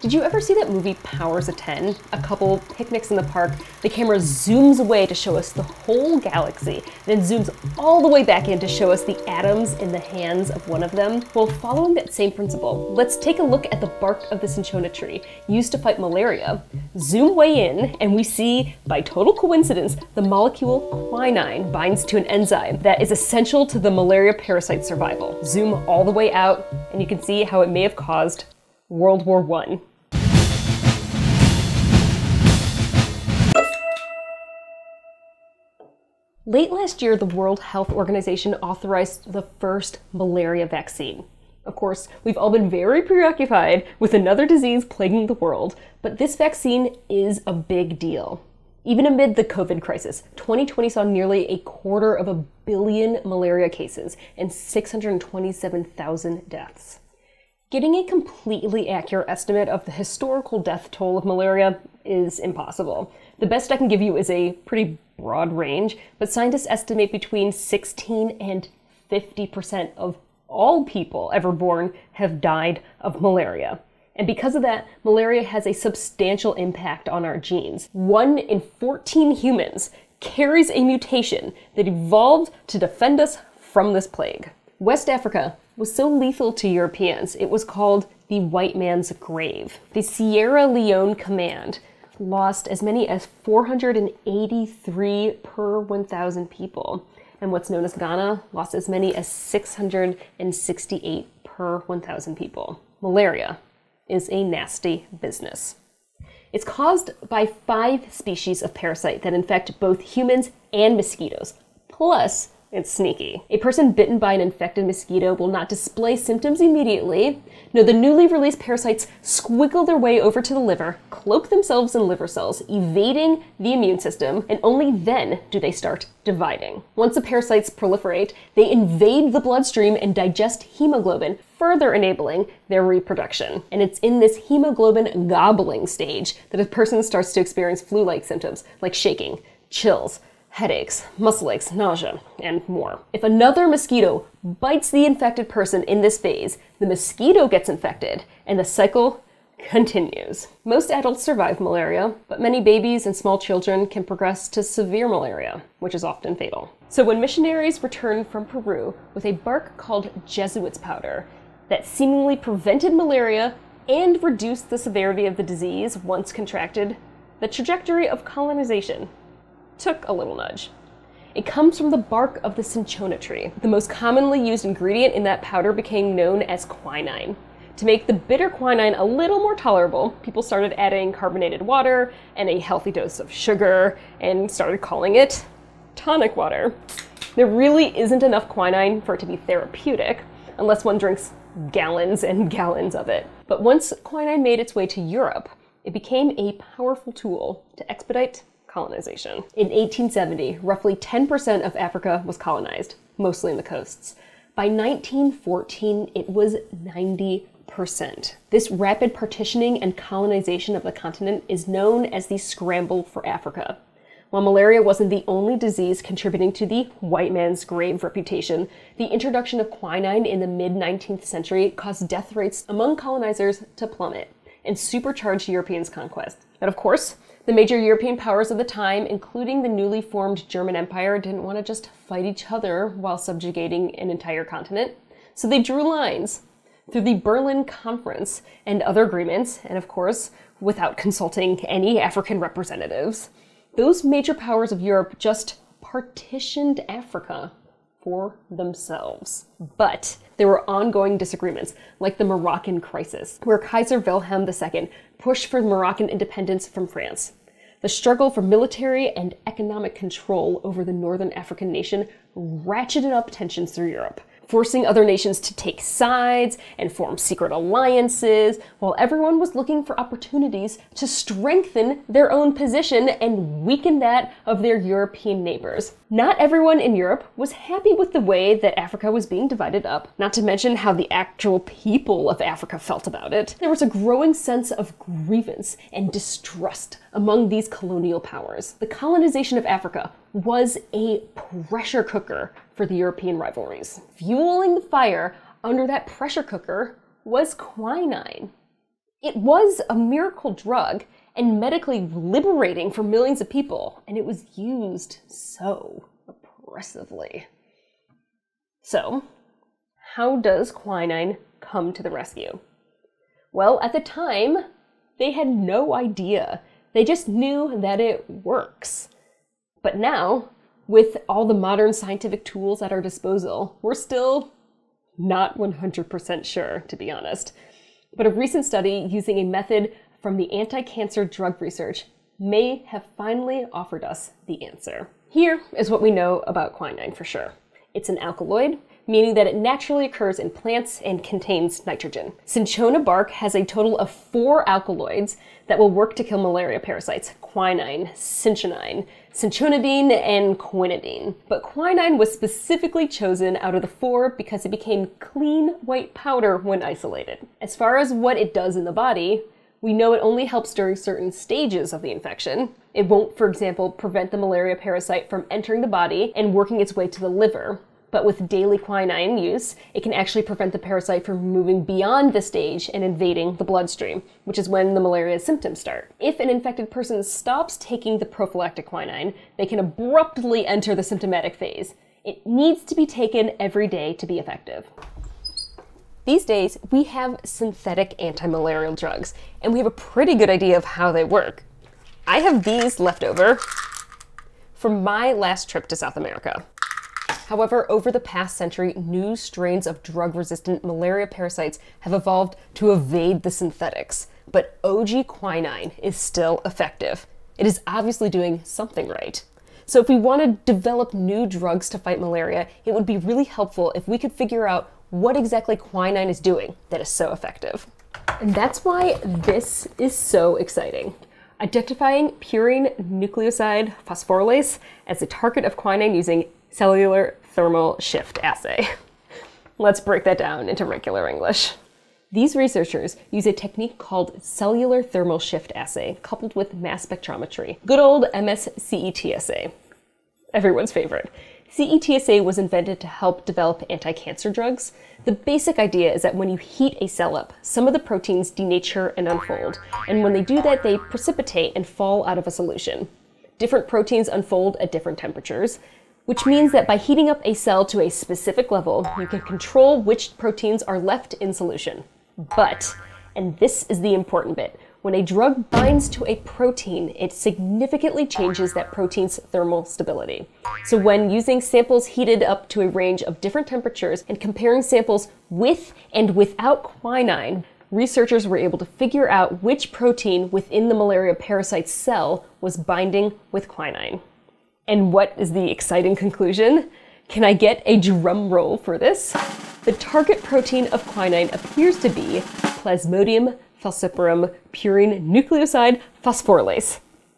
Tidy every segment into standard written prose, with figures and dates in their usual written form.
Did you ever see that movie Powers of 10? A couple picnics in the park, the camera zooms away to show us the whole galaxy, then zooms all the way back in to show us the atoms in the hands of one of them. Well, following that same principle, let's take a look at the bark of the cinchona tree used to fight malaria. Zoom way in, and we see, by total coincidence, the molecule quinine binds to an enzyme that is essential to the malaria parasite survival. Zoom all the way out, and you can see how it may have caused World War I. Late last year, the World Health Organization authorized the first malaria vaccine. Of course, we've all been very preoccupied with another disease plaguing the world, but this vaccine is a big deal. Even amid the COVID crisis, 2020 saw nearly 250 million malaria cases and 627,000 deaths. Getting a completely accurate estimate of the historical death toll of malaria is impossible. The best I can give you is a pretty broad range, but scientists estimate between 16 and 50% of all people ever born have died of malaria. And because of that, malaria has a substantial impact on our genes. 1 in 14 humans carries a mutation that evolved to defend us from this plague. West Africa was so lethal to Europeans, it was called the white man's grave. The Sierra Leone Command lost as many as 483 per 1,000 people. And what's known as Ghana lost as many as 668 per 1,000 people. Malaria is a nasty business. It's caused by 5 species of parasite that infect both humans and mosquitoes. Plus, it's sneaky. A person bitten by an infected mosquito will not display symptoms immediately. No, the newly released parasites squiggle their way over to the liver, cloak themselves in liver cells, evading the immune system, and only then do they start dividing. Once the parasites proliferate, they invade the bloodstream and digest hemoglobin, further enabling their reproduction. And it's in this hemoglobin gobbling stage that a person starts to experience flu-like symptoms like shaking, chills, headaches, muscle aches, nausea, and more. If another mosquito bites the infected person in this phase, the mosquito gets infected, and the cycle continues. Most adults survive malaria, but many babies and small children can progress to severe malaria, which is often fatal. So when missionaries returned from Peru with a bark called Jesuit's powder that seemingly prevented malaria and reduced the severity of the disease once contracted, the trajectory of colonization took a little nudge. It comes from the bark of the cinchona tree. The most commonly used ingredient in that powder became known as quinine. To make the bitter quinine a little more tolerable, people started adding carbonated water and a healthy dose of sugar and started calling it tonic water. There really isn't enough quinine for it to be therapeutic, unless one drinks gallons and gallons of it. But once quinine made its way to Europe, it became a powerful tool to expedite colonization. In 1870, roughly 10% of Africa was colonized, mostly in the coasts. By 1914, it was 90%. This rapid partitioning and colonization of the continent is known as the Scramble for Africa. While malaria wasn't the only disease contributing to the white man's grave reputation, the introduction of quinine in the mid-19th century caused death rates among colonizers to plummet and supercharged Europeans' conquest. But of course, the major European powers of the time, including the newly formed German Empire, didn't want to just fight each other while subjugating an entire continent. So they drew lines through the Berlin Conference and other agreements, and of course, without consulting any African representatives. Those major powers of Europe just partitioned Africa for themselves. But there were ongoing disagreements, like the Moroccan crisis, where Kaiser Wilhelm II pushed for Moroccan independence from France. The struggle for military and economic control over the northern African nation ratcheted up tensions through Europe, forcing other nations to take sides and form secret alliances, while everyone was looking for opportunities to strengthen their own position and weaken that of their European neighbors. Not everyone in Europe was happy with the way that Africa was being divided up, not to mention how the actual people of Africa felt about it. There was a growing sense of grievance and distrust among these colonial powers. The colonization of Africa was a pressure cooker for the European rivalries. Fueling the fire under that pressure cooker was quinine. It was a miracle drug and medically liberating for millions of people, and it was used so oppressively. So, how does quinine come to the rescue? Well, at the time, they had no idea. They just knew that it works. But now, with all the modern scientific tools at our disposal, we're still not 100% sure, to be honest. But a recent study using a method from the anti-cancer drug research may have finally offered us the answer. Here is what we know about quinine for sure. It's an alkaloid, meaning that it naturally occurs in plants and contains nitrogen. Cinchona bark has a total of 4 alkaloids that will work to kill malaria parasites: quinine, cinchonine, cinchonidine, and quinidine. But quinine was specifically chosen out of the 4 because it became clean white powder when isolated. As far as what it does in the body, we know it only helps during certain stages of the infection. It won't, for example, prevent the malaria parasite from entering the body and working its way to the liver. But with daily quinine use, it can actually prevent the parasite from moving beyond this stage and invading the bloodstream, which is when the malaria symptoms start. If an infected person stops taking the prophylactic quinine, they can abruptly enter the symptomatic phase. It needs to be taken every day to be effective. These days, we have synthetic anti-malarial drugs, and we have a pretty good idea of how they work. I have these left over from my last trip to South America. However, over the past century, new strains of drug-resistant malaria parasites have evolved to evade the synthetics. But OG quinine is still effective. It is obviously doing something right. So if we want to develop new drugs to fight malaria, it would be really helpful if we could figure out what exactly quinine is doing that is so effective. And that's why this is so exciting. Identifying purine nucleoside phosphorylase as a target of quinine using cellular thermal shift assay. Let's break that down into regular English. These researchers use a technique called cellular thermal shift assay coupled with mass spectrometry. Good old CETSA. Everyone's favorite. CETSA was invented to help develop anti-cancer drugs. The basic idea is that when you heat a cell up, some of the proteins denature and unfold, and when they do that, they precipitate and fall out of a solution. Different proteins unfold at different temperatures, which means that by heating up a cell to a specific level, you can control which proteins are left in solution. But, and this is the important bit, when a drug binds to a protein, it significantly changes that protein's thermal stability. So when using samples heated up to a range of different temperatures and comparing samples with and without quinine, researchers were able to figure out which protein within the malaria parasite cell was binding with quinine. And what is the exciting conclusion? Can I get a drum roll for this? The target protein of quinine appears to be PLASMODIUM FALCIPARUM purine nucleoside phosphorylase.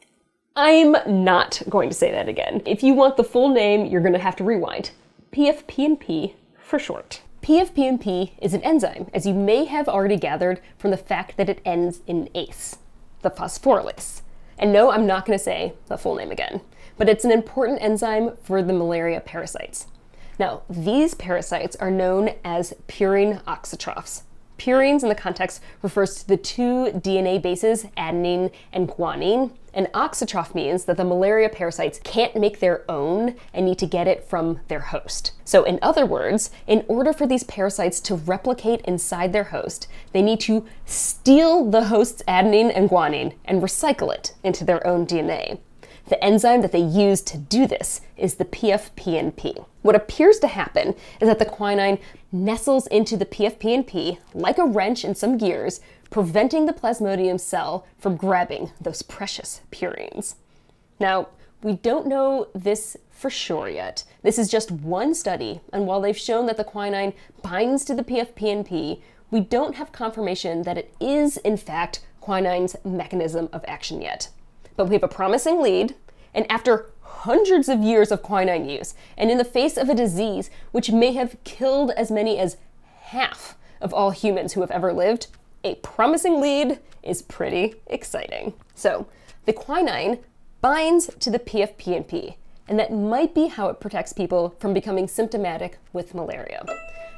I'm not going to say that again. If you want the full name, you're going to have to rewind. PFPNP for short. PFPNP is an enzyme, as you may have already gathered from the fact that it ends in ACE, the phosphorylase. And no, I'm not going to say the full name again, but it's an important enzyme for the malaria parasites. Now, these parasites are known as purine auxotrophs. Purines in the context refers to the 2 DNA bases, adenine and guanine, and auxotroph means that the malaria parasites can't make their own and need to get it from their host. So in other words, in order for these parasites to replicate inside their host, they need to steal the host's adenine and guanine and recycle it into their own DNA. The enzyme that they use to do this is the PFPNP. What appears to happen is that the quinine nestles into the PFPNP like a wrench in some gears, preventing the plasmodium cell from grabbing those precious purines. Now, we don't know this for sure yet. This is just one study, and while they've shown that the quinine binds to the PFPNP, we don't have confirmation that it is, in fact, quinine's mechanism of action yet. But we have a promising lead, and after hundreds of years of quinine use, and in the face of a disease which may have killed as many as half of all humans who have ever lived, a promising lead is pretty exciting. So, the quinine binds to the PFPNP, and that might be how it protects people from becoming symptomatic with malaria.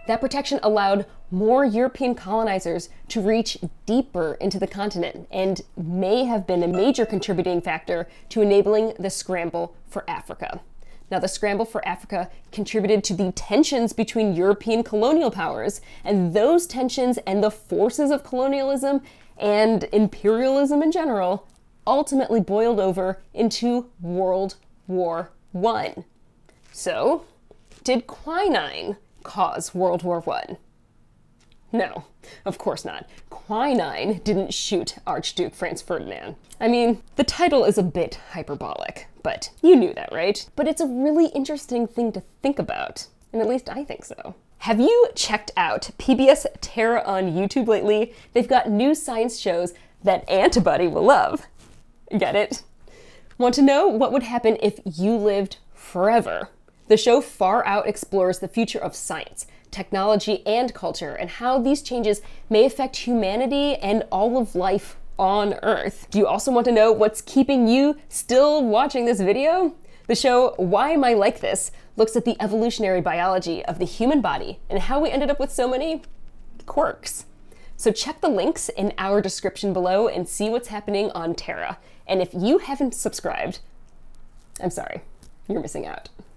That protection allowed more European colonizers to reach deeper into the continent and may have been a major contributing factor to enabling the scramble for Africa. Now, the scramble for Africa contributed to the tensions between European colonial powers, and those tensions and the forces of colonialism and imperialism in general ultimately boiled over into World War I. So, did quinine cause World War I? No, of course not. Quinine didn't shoot Archduke Franz Ferdinand. I mean, the title is a bit hyperbolic, but you knew that, right? But it's a really interesting thing to think about, and at least I think so. Have you checked out PBS Terra on YouTube lately? They've got new science shows that Antibody will love. Get it? Want to know what would happen if you lived forever? The show far out explores the future of science, technology, and culture, and how these changes may affect humanity and all of life on Earth. Do you also want to know what's keeping you still watching this video? The show Why Am I Like This looks at the evolutionary biology of the human body and how we ended up with so many quirks. So check the links in our description below and see what's happening on Terra. And if you haven't subscribed, I'm sorry, you're missing out.